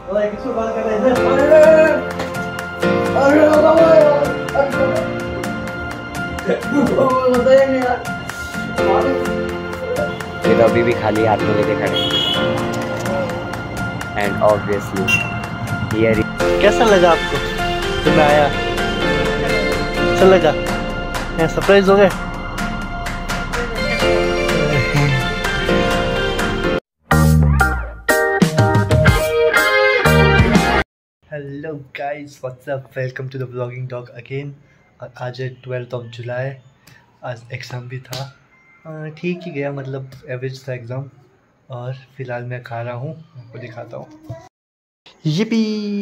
ओए किसको कॉल कर रहे हैं? अरे ये तो अभी भी खाली हाथ में लेके खड़े एंड ऑब्वियसली हियर। कैसा लगा आपको जब मैं आया? अच्छा लगा? सरप्राइज हो गए? Hello guys, what's up, welcome to the vlogging dog again. आज है 12 जुलाई। आज एग्ज़ाम भी था, ठीक ही गया, मतलब एवरेज था एग्ज़ाम। और फिलहाल मैं खा रहा हूँ, आपको दिखाता हूँ। ये भी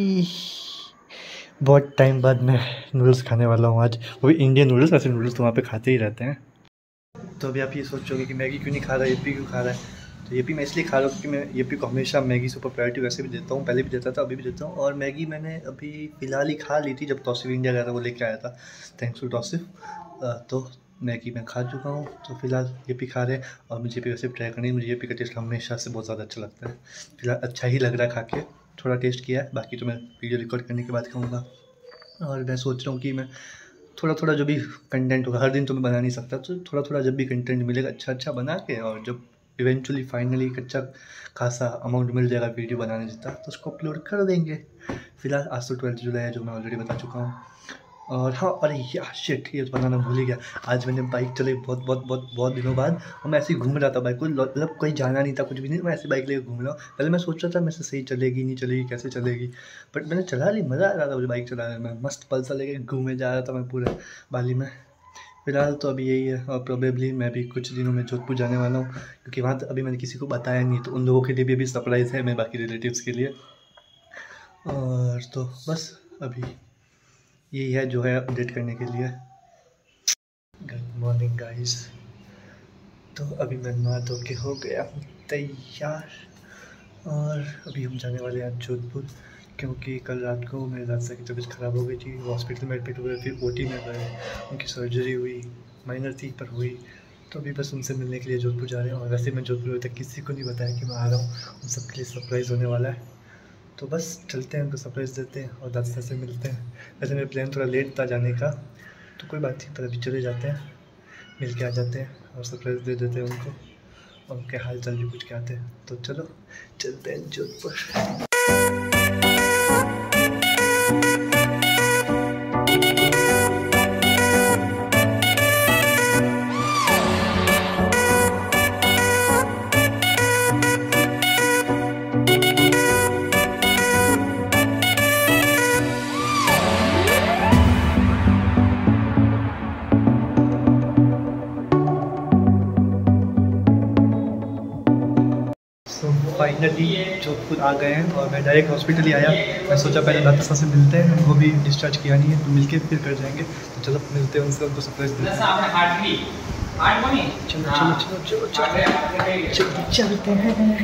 बहुत टाइम बाद मैं नूडल्स खाने वाला हूँ आज, वो भी इंडियन नूडल्स। ऐसे नूडल्स तो वहाँ पे खाते ही रहते हैं। तो अभी आप ये सोचोगे कि मैगी क्यों नहीं खा रहा है, येपी क्यों खा रहा है। तो येपी मैं इसलिए खा रहा हूँ क्योंकि मैं येपी को हमेशा मैगी से ऊपर प्रायोरिटी वैसे भी देता हूँ, पहले भी देता था, अभी भी देता हूँ। और मैगी मैंने अभी फ़िलहाल ही खा ली थी जब तौसीफ़ इंडिया गया था, वो लेके आया था, थैंक्स टू तौसीफ़। तो मैगी मैं खा चुका हूँ, तो फिलहाल येपी खा रहे हैं। और मुझे भी वैसे ट्राई करनी है, मुझे येपी का टेस्ट हमेशा से बहुत ज़्यादा अच्छा लगता है। फिलहाल अच्छा ही लग रहा है खा के, थोड़ा टेस्ट किया है, बाकी तो मैं वीडियो रिकॉर्ड करने के बाद खाऊँगा। और मैं सोच रहा हूँ कि मैं थोड़ा थोड़ा जो भी कंटेंट होगा, हर दिन तो मैं बना नहीं सकता, तो थोड़ा थोड़ा जब भी कंटेंट मिलेगा अच्छा बना के, और जब इवेंचुअली फाइनली अच्छा खासा अमाउंट मिल जाएगा वीडियो बनाने जितना, तो उसको अपलोड कर देंगे। फिलहाल आज तो 12 जुलाई है, जो मैं ऑलरेडी बता चुका हूँ। और हाँ, अरे यार शिट, ये तो बताना भूल ही गया। आज मैंने बाइक चलाई बहुत दिनों बाद, और मैं ऐसे ही घूम रहा था बाइक को, मतलब कहीं जाना नहीं था, कुछ भी नहीं, मैं ऐसे बाइक लेकर घूम रहा हूँ। पहले मैं सोच रहा था मेरे से सही चलेगी नहीं चलेगी, कैसे चलेगी, बट मैंने चला ली, मज़ा आ रहा था मुझे बाइक चलाने में। मस्त पल्सर लेके घूमे जा रहा था मैं पूरे बाली में। फिलहाल तो अभी यही है, और प्रोबेबली मैं भी कुछ दिनों में जोधपुर जाने वाला हूँ, क्योंकि वहाँ अभी मैंने किसी को बताया नहीं, तो उन लोगों के लिए भी अभी सरप्राइज़ है, मैं बाकी रिलेटिव्स के लिए। और तो बस अभी यही है जो है अपडेट करने के लिए। Good morning guys. तो अभी मैं नहा धो के हो गया हूँ तैयार, और अभी हम जाने वाले हैं जोधपुर, क्योंकि कल रात को मेरे दादा की तबीयत ख़राब हो गई थी, हॉस्पिटल में एडमिट हुए, फिर ओटी में गए, उनकी सर्जरी हुई, माइनर थी पर हुई। तो अभी बस उनसे मिलने के लिए जोधपुर जा रहे हैं। और वैसे मैं जोधपुर अभी तक किसी को नहीं बताया कि मैं आ रहा हूँ, उन सबके लिए सरप्राइज़ होने वाला है। तो बस चलते हैं, उनको सरप्राइज़ देते हैं और दादा से मिलते हैं। वैसे मेरा प्लान थोड़ा लेट था जाने का, तो कोई बात नहीं, पर अभी चले जाते हैं, मिल के आ जाते हैं और सरप्राइज़ दे देते हैं उनको, और उनके हाल चाल भी पूछ के आते हैं। तो चलो चलते हैं जोधपुर। फाइनली जोधपुर आ गए हैं, और मैं डायरेक्ट हॉस्पिटल ही आया। मैं सोचा पहले दादा से मिलते हैं, उनको भी डिस्चार्ज किया नहीं है, तो मिलके फिर कर जाएंगे। तो चलो मिलते हैं उनसे, उनको सरप्राइज देते हैं। चलो चलो चलो चलो चलो चलते हैं।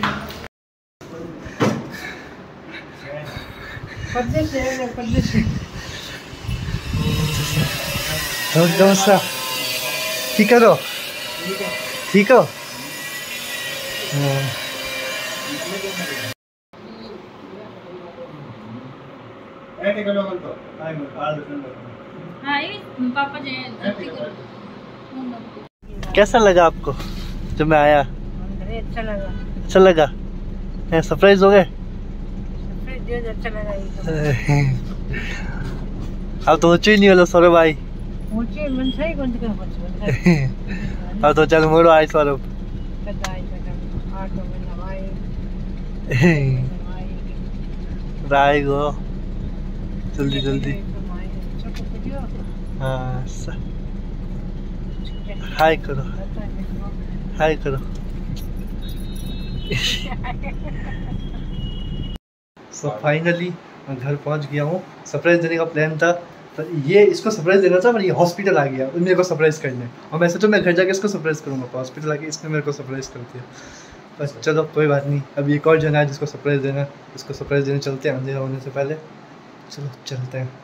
ठीक हो? ठीक हो? कैसा लगा आपको जब मैं आया? अच्छा लगा। अच्छा लगा? सरप्राइज हो गए? अच्छा लगा। अब तो ही नहीं वाला सौरभ भाई। अब तो चल मोड़ो आई सौरभ। राय गो जल्दी जल्दी। हाँ हाय करो, हाय करो। सो फाइनली मैं घर पहुंच गया हूँ। सरप्राइज देने का प्लान था, पर ये इसको सरप्राइज देना था, पर ये हॉस्पिटल आ गया मेरे को सरप्राइज करने, और मैं सोचा मैं घर जाके इसको सरप्राइज करूँगा, तो हॉस्पिटल आके इसने मेरे को सरप्राइज कर दिया। बस चलो कोई बात नहीं, अभी एक और जना है जिसको सरप्राइज देना, इसको सरप्राइज देने चलते हैं अंधेरा होने से पहले। चलो चलते हैं।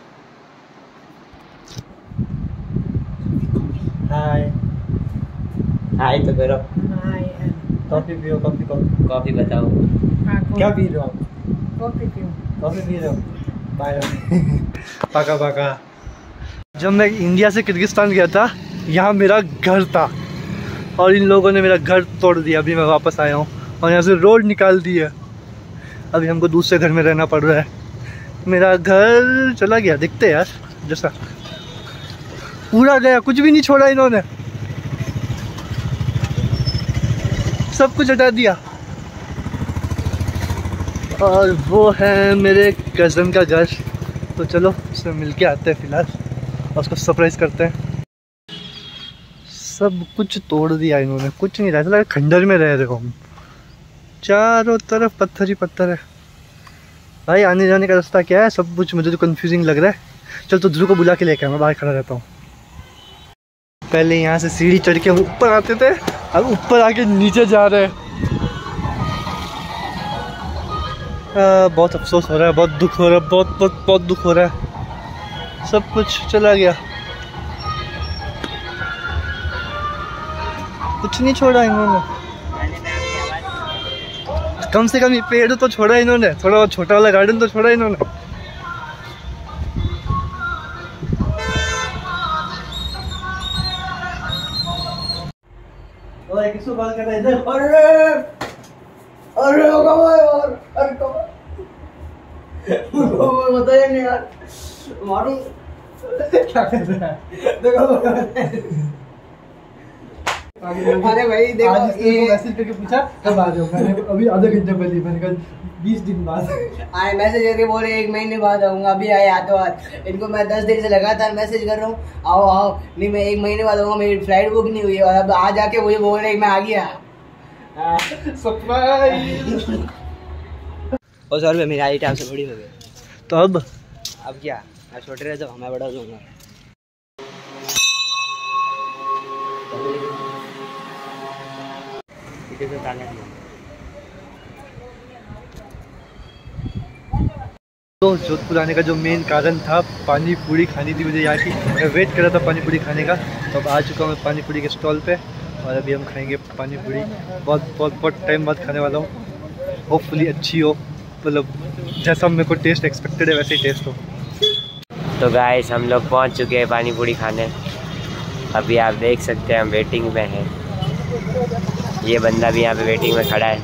हाय हाय तो करो। कॉफी पियो, कॉफी कॉफी बताओ क्या पी रहे हो आप? कॉफी क्यों? कॉफी पी रहे हो? बाय। पाका पाका। जब मैं इंडिया से किर्गिस्तान गया था, यहाँ मेरा घर था और इन लोगों ने मेरा घर तोड़ दिया। अभी मैं वापस आया हूँ और यहाँ से रोड निकाल दी है। अभी हमको दूसरे घर में रहना पड़ रहा है। मेरा घर चला गया, दिखते यार जैसा पूरा गया, कुछ भी नहीं छोड़ा इन्होंने, सब कुछ हटा दिया। और वो है मेरे कज़न का घर, तो चलो उससे मिल के आते हैं फिलहाल और उसको सरप्राइज़ करते हैं। सब कुछ तोड़ दिया इन्होंने, कुछ नहीं रहा, लगा खंडर में रह रहे हो हम। चारों तरफ पत्थर ही पत्थर है भाई। आने जाने का रास्ता क्या है, सब कुछ मुझे तो कंफ्यूजिंग लग रहा है। चल तो ध्रुव को बुला के लेके मैं बाहर खड़ा रहता हूँ। पहले यहाँ से सीढ़ी चढ़ के ऊपर आते थे, अब ऊपर आके नीचे जा रहे हैं। बहुत अफसोस हो रहा है, बहुत दुख हो रहा है, बहुत बहुत बहुत दुख हो रहा है। सब कुछ चला गया, कुछ नहीं छोड़ा इन्होंने। कम से कम ये पेड़ तो छोड़ा इन्होंने, थोड़ा छोटा वाला गार्डन तो छोड़ा इन्होंने। किसको कॉल कर रहा है इधर? अरे यार, अरे बताइए नहीं यार, मारूं क्या कर रहा है? अरे भाई देखो, आज इसको मैसेज करके पूछा कब आ जाओ, मैंने अभी आधे घंटे पहले, मैंने कहा 20 दिन बाद आए। मैसेज करके बोले 1 महीने बाद आऊंगा, अभी आए हाथों हाथ। इनको मैं 10 दिन से लगातार मैसेज कर रहा हूँ, आओ आओ, नहीं मैं 1 महीने बाद आऊंगा, मेरी फ्लाइट बुक नहीं हुई है और अब आ जाके वही बोल रहे मैं आ गया। सरप्राइज। और सर मेरी हाइट आपसे बड़ी हो गई, तो अब क्या मैं छोटे रहे तो मैं बड़ा हो जाऊंगा। तो जोधपुर आने का जो मेन कारण था, पानी पूरी खानी थी मुझे यहाँ की। मैं वेट कर रहा था पानी पूरी खाने का, तो अब आ चुका हूँ मैं पानी पूरी के स्टॉल पे और अभी हम खाएंगे पानी पूरी। बहुत टाइम बाद खाने वाला हूँ। होपफुली अच्छी हो, मतलब जैसा मेरे को टेस्ट एक्सपेक्टेड है वैसे ही टेस्ट हो। तो गाइस हम लोग पहुंच चुके हैं पानी पूरी खाने। अभी आप देख सकते हैं हम वेटिंग में हैं। ये बंदा भी यहाँ पे वेटिंग में खड़ा है,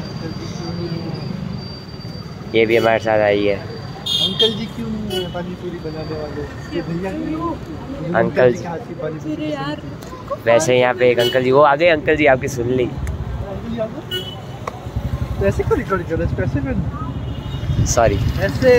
ये भी हमारे साथ आई है। अंकल जी क्यों नहीं है पानी पूरी बनाने वाले? ये भैया अंकल जी, वैसे यहाँ पे एक अंकल जी, वो आ गए अंकल जी, आपकी सुन ली। ऐसे क्यों रिकॉर्ड कर रहे हैं? सॉरी ऐसे।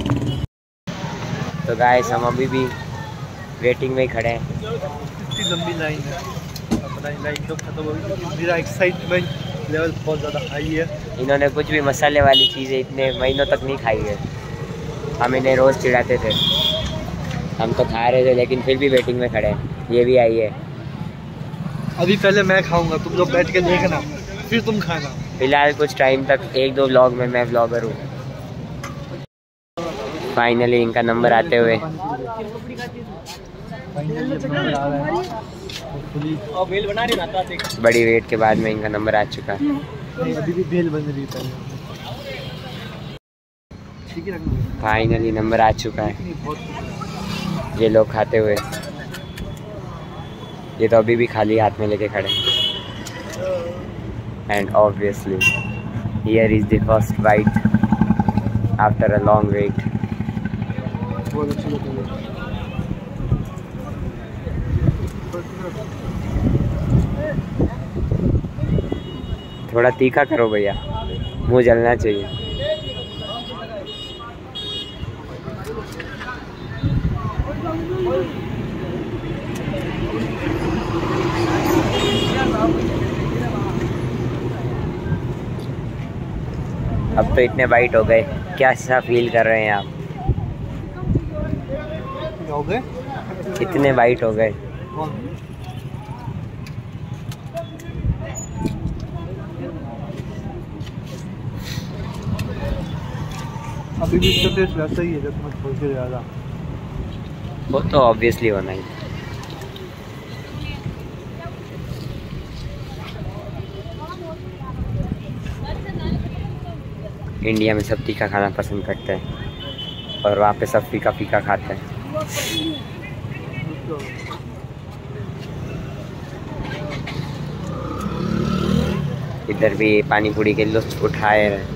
तो गाइस हम अभी भी वेटिंग में ही खड़े हैं। इतनी लंबी लाइन है, अपना लाइन तो खत्म हो गई। मेरा एक्साइटमेंट लेवल बहुत ज़्यादा हाई है। इन्होंने कुछ भी मसाले वाली चीज़ें इतने महीनों तक नहीं खाई है। हम इन्हें रोज़ चिढ़ाते थे, हम तो खा रहे थे लेकिन फिर भी वेटिंग में खड़े हैं। ये भी आई है। अभी पहले मैं खाऊंगा, तुम लोग बैठ के देखना, फिर तुम खाना। फिलहाल कुछ टाइम तक 1-2 व्लॉग में मैं व्लॉगर हूँ। फाइनली इनका नंबर आते हुए बड़ी वेट के बाद में इनका नंबर आ चुका है। अभी भी बेल बन रही है। फाइनली नंबर आ चुका है। ये लोग खाते हुए, ये तो अभी भी खाली हाथ में लेके खड़े। And obviously here is the first bite after a long wait. थोड़ा तीखा करो भैया, मुंह जलना चाहिए। अब तो इतने बाइट हो गए, क्या सा फील कर रहे हैं आप? हो गए? कितने बाइट हो गए? अभी भी इसका टेस्ट वैसा ही है जब मैं छोड़ के जा रहा। वो तो ऑब्वियसली होना ही। इंडिया में सब तीखा खाना पसंद करते हैं और वहाँ पे सब फीका फीका खाते हैं। इधर भी पानी पूरी के लुत्फ उठाए रहे।